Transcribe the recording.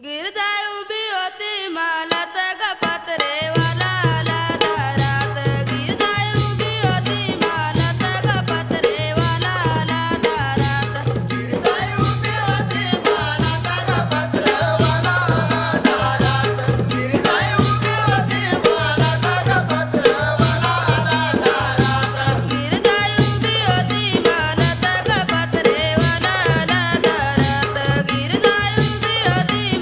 गिरजाई उभी होती मालत गपत रे वाला आला दारात. गिरजाई उभी होती मालत गपत रे वाला आला दारात. गिरजाई उभी होती मालत गपत रे वाला आला दारात. गिरजाई उभी होती मालत गपत रे वाला आला दारात. गिरजाई उभी होती मालत गपत रे वाला आला दारात. गिरजाई उभी होती